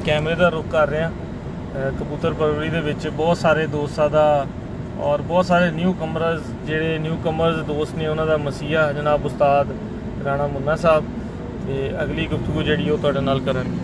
कैमरे का रुख कर रहे हैं। कबूतर परवरी दे विच बहुत सारे दोस्तों का और बहुत सारे न्यू कमरस जेडे न्यू कमर्स दोस्त ने उन्हों का मसीहा जनाब उस्ताद राणा मुन्ना साहब ते अगली गुफ्तगू जी तुहाडे नाल करनगे।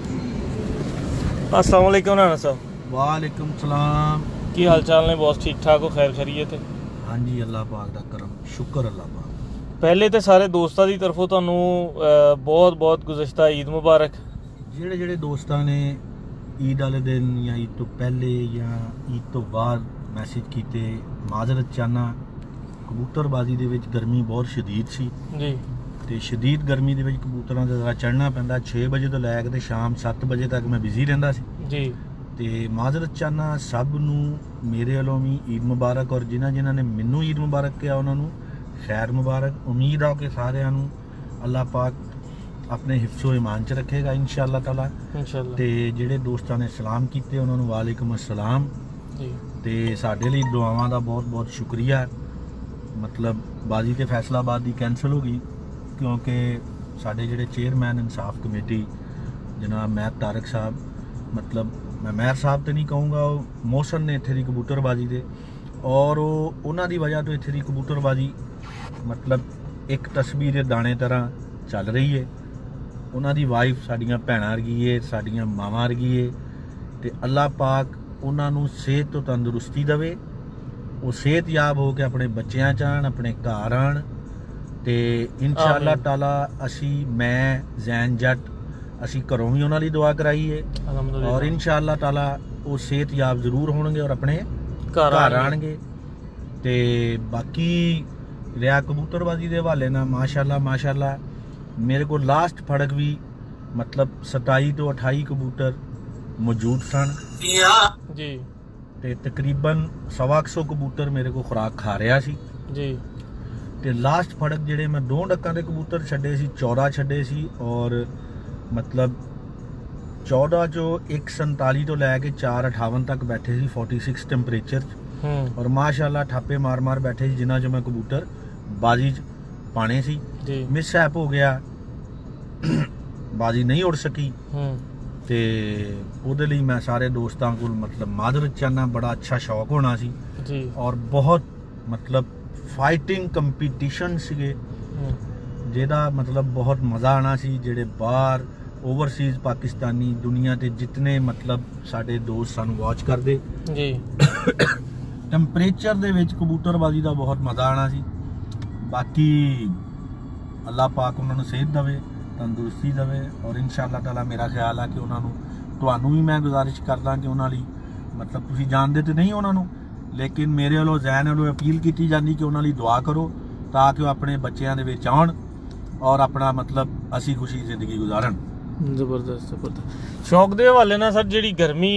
अस्सलाम वालेकुम राणा साहब। वालेकुम सलाम। की हाल चाल ने बॉस? ठीक ठाक हो? खैर खैरियत? हाँ जी, अल्लाह पाक दा करम, शुक्र अल्लाह पाक। पहले तो सारे दोस्तों की तरफों तुहानू बहुत बहुत गुज़श्ता ईद मुबारक। जेड़े जेड़े दोस्तां ने ईद वाले दिन या ईद तो पहले या ईद तो बाद मैसेज कीते, माजरत चाहना। कबूतरबाजी दे विच गर्मी बहुत शदीद सी जी, ते शदीद गर्मी दे विच कबूतरां दा जरा चढ़ना पैंदा। 6 बजे तो लैके ते शाम 7 बजे तक मैं बिजी रहिंदा सी जी। ते माजरत चाहना सब नू मेरे वालों भी ईद मुबारक, और जिन्हां ने मैनू ईद मुबारक किया उन्हां नू खैर मुबारक। उम्मीद आ कि सारिਆਂ ਨੂੰ अल्लाह पाक अपने हिफ्ज़ो ईमान च रखेगा इंशाअल्लाह ताला। इंशाअल्लाह। ते जेड़े दोस्तां ने सलाम कीते उन्हां नू वालेकुम अस्सलाम जी। ते साडे लई दुआवां दा बहुत बहुत शुक्रिया। मतलब बाजी ते फैसलाबाद दी कैंसल हो गई क्योंकि साडे जेड़े चेयरमैन इंसाफ कमेटी जनाब महर तारक साहब, मतलब मैं महर साहब तो नहीं कहूँगा, मोहसन ने इत्थे दी कबूतरबाजी दे, और उन्हां दी वजह तो इत्थे दी कबूतरबाजी मतलब एक तस्वीर दे दाने तरह चल रही है। उन्हां दी वाइफ साडियां भैणां वर्गी है, साडियां मावां वर्गी है, ते अल्लाह पाक उन्हां नू सेहत तो तंदुरुस्ती देवे, वो सेहतयाब हो के अपने बच्चियां च आन, अपने घर आन। ते इंशाअल्लाह ताला असी मैं जैन जट असी घरों भी उन्हां लई दुआ कराई है, और इंशाअल्लाह ताला वो सेहतयाब जरूर होणगे और अपने घर आणगे। ते बाकी रिया कबूतरबाजी के हवाले ना माशाअल्लाह माशाअल्लाह मेरे को लास्ट फड़क भी मतलब 27 तो 28 कबूतर मौजूद सन जी, ते तकरीबन 125 कबूतर मेरे को खुराक खा रहा सी जी। ते लास्ट फड़क जेडे मैं 2 डक्कां दे कबूतर छड्डे सी, 14 छड्डे सी, और मतलब 14 चो 147 तो लैके 458 तक बैठे सी 46 टेंपरेचर, और माशाअल्लाह ठापे मार मार बैठे सी जिन्हां च मैं कबूतर बाजी च पाने सी। मिसहैप हो गया, बाजी नहीं उड़ सकी, ते ओहदे लई मैं सारे दोस्तां को मतलब माजरत चाहना। बड़ा अच्छा शौक होना सी जी, और बहुत मतलब फाइटिंग कंपीटिशन सीगे जेदा मतलब बहुत मज़ा आना सी। जेड़े बाहर ओवरसीज पाकिस्तानी दुनिया के जितने मतलब साडे दोस्त सानू वॉच करदे जी टैंपरेचर दे विच कबूतरबाजी का बहुत मज़ा आना सी। बाकी अल्लाह पाक उन्होंने सेहत देवे, तंदुरुस्ती देवे, और इंशाअल्लाह ताला मेरा ख्याल है कि उन्होंने तुहानू भी मैं गुजारिश करदा कि उन्होंने मतलब तुसीं जानदे तो नहीं उन्होंने, लेकिन मेरे वालों जैन वालों अपील की जाती कि उन्होंने दुआ करो ताकि वो अपने बच्चों के विच आउण और अपना मतलब हसी खुशी जिंदगी गुजारन। जबरदस्त जबरदस्त। शौक के हवाले ना सर जी गर्मी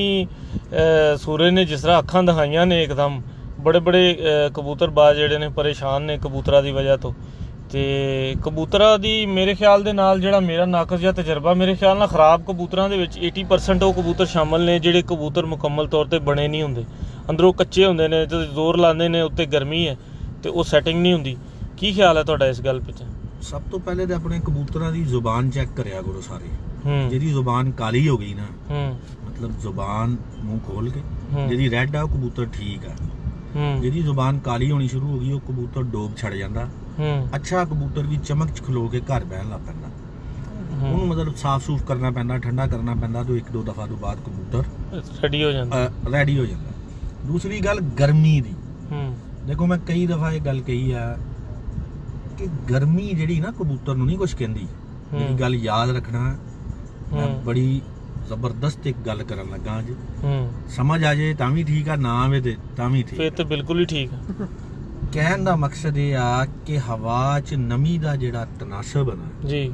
सूरज ने जिस तरह अखां दिखाइया ने एकदम बड़े बड़े कबूतरबाज जेडे ने परेशान ने कबूतरा की वजह तो, ते कबूतरा दी मेरे ख्याल दे नाल जेड़ा मेरा नाकस या तजर्बा मेरे ख्याल नाल खराब कबूतरां दे विच 80% वो कबूतर शामिल ने जेडे कबूतर मुकम्मल तौर पर बने नहीं होंदे, अंदरों कच्चे होंदे ने ते जोर लाते ने, उत्ते गर्मी है तो वो सैटिंग नहीं होंदी। की ख्याल है तुहाडा इस गल पिछे? सब तो पहले तो अपने कबूतरां दी जुबान चेक करिया करो सारे। जिहदी जुबान काली हो गई ना, मतलब जुबान मुंह खोल के, जिहदी रेड आ कबूतर ठीक है, जिहदी जुबान काली होनी शुरू हो गई वो कबूतर डोब छड़ जांदा। अच्छा कबूतर भी चमक च खलो के घर बहन लग पैंदा, उन्होंने मतलब साफ सूफ करना पैंदा, ठंडा करना पैंदा, तो 1-2 दफा तो बाद कबूतर रेडी हो जाता। दूसरी गल गर्मी दी, देखो मैं कई दफा ये गल कही है कि गर्मी जिहड़ी ना कबूतर नूं नहीं कुछ कहंदी। मेरी गल याद रखना, मैं बड़ी जबरदस्त एक गल करन लगा अज, समझ आ जाए तां भी ठीक है, ना आवे तां भी ठीक, फिर तो बिल्कुल ही ठीक है। कहन दा मकसद ये आ कि हवा च नमी दा जेड़ा तनासब है ना जी,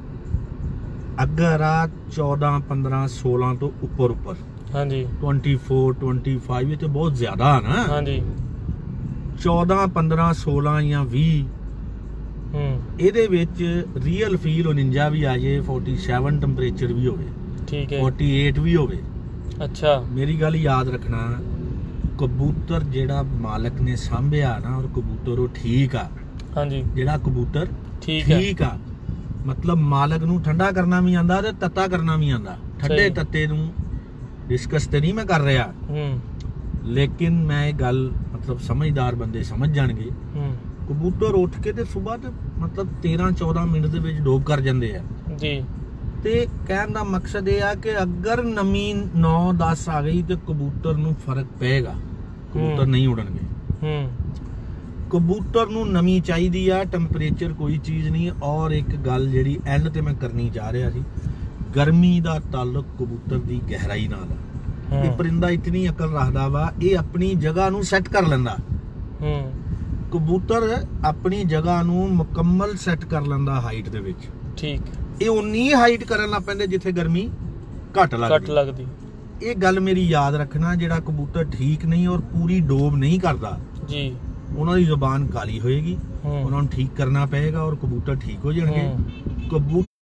अगर आ 14, 15, 16 तो ऊपर ऊपर, हाँ जी 24, 25 ये तो बहुत ज्यादा है ना, हाँ जी 14, 15, 16 या 20 ਇਹਦੇ ਵਿੱਚ ਰੀਅਲ ਫੀਲ 49 ਵੀ ਆ ਜਾਏ, 47 ਟੈਂਪਰੇਚਰ ਵੀ ਹੋਵੇ, ਠੀਕ ਹੈ 48 ਵੀ ਹੋਵੇ। ਅੱਛਾ ਮੇਰੀ ਗੱਲ ਯਾਦ ਰੱਖਣਾ, ਕਬੂਤਰ ਜਿਹੜਾ ਮਾਲਕ ਨੇ ਸਾਂਭਿਆ ਨਾ, ਔਰ ਕਬੂਤਰ ਉਹ ਠੀਕ ਆ, ਹਾਂਜੀ ਜਿਹੜਾ ਕਬੂਤਰ ਠੀਕ ਆ, मतलब मालक नू ठंडा करना भी आंदा ते तत्ता करना भी आंदा। ਠੰਡੇ ਸਹੀ। ਤੱਤੇ ਨੂੰ ਡਿਸਕਸ ਤੇ ਨਹੀਂ ਮੈਂ ਕਰ ਰਿਹਾ, ਲੇਕਿਨ ਮੈਂ ਇਹ ਗੱਲ ਮਤਲਬ ਸਮਝਦਾਰ ਬੰਦੇ ਸਮਝ ਜਾਣਗੇ। ਕਬੂਤਰ ਉੱਠ ਕੇ ਤੇ ਸਵੇਰ ਤੇ ਮਤਲਬ 13-14 ਮਿੰਟ ਦੇ ਵਿੱਚ ਡੋਬ ਕਰ ਜਾਂਦੇ ਆ ਜੀ। ਤੇ ਕਹਿਣ ਦਾ ਮਕਸਦ ਇਹ ਆ ਕਿ ਅਗਰ ਨਮੀ 9-10 ਆ ਗਈ ਤੇ ਕਬੂਤਰ ਨੂੰ ਫਰਕ ਪਏਗਾ, ਕਬੂਤਰ ਨਹੀਂ ਉਡਣਗੇ। ਕਬੂਤਰ ਨੂੰ ਨਮੀ ਚਾਹੀਦੀ ਆ, ਟੈਂਪਰੇਚਰ ਕੋਈ ਚੀਜ਼ ਨਹੀਂ। ਔਰ ਇੱਕ ਗੱਲ ਜਿਹੜੀ ਐਂਡ ਤੇ ਮੈਂ ਕਰਨੀ ਜਾ ਰਿਹਾ ਸੀ, ਗਰਮੀ ਦਾ ਤਾਲੁਕ ਕਬੂਤਰ ਦੀ ਗਹਿਰਾਈ ਨਾਲ ਆ। ਇਹ ਪਰਿੰਦਾ ਇਤਨੀ ਅਕਲ ਰੱਖਦਾ ਵਾ, ਇਹ ਆਪਣੀ ਜਗ੍ਹਾ ਨੂੰ ਸੈੱਟ ਕਰ ਲੈਂਦਾ। ਕਬੂਤਰ ਆਪਣੀ ਜਗ੍ਹਾ ਨੂੰ ਮੁਕੰਮਲ ਸੈੱਟ ਕਰ ਲੈਂਦਾ ਹਾਈਟ ਦੇ ਵਿੱਚ। ਠੀਕ। ਇਹ ਉਨੀ ਹਾਈਟ ਕਰਨ ਲੱਗ ਪੈਂਦੇ ਜਿੱਥੇ ਗਰਮੀ ਘੱਟ ਲੱਗਦੀ। ਇਹ ਗੱਲ ਮੇਰੀ ਯਾਦ ਰੱਖਣਾ, ਜਿਹੜਾ ਕਬੂਤਰ ਠੀਕ ਨਹੀਂ ਔਰ ਪੂਰੀ ਡੋਬ ਨਹੀਂ ਕਰਦਾ ਜੀ, ਉਹਨਾਂ ਦੀ ਜ਼ੁਬਾਨ ਕਾਲੀ ਹੋਏਗੀ, ਉਹਨਾਂ ਨੂੰ ਠੀਕ ਕਰਨਾ ਪਏਗਾ ਔਰ ਕਬੂਤਰ ਠੀਕ ਹੋ ਜਾਣਗੇ। ਕਬੂਤਰ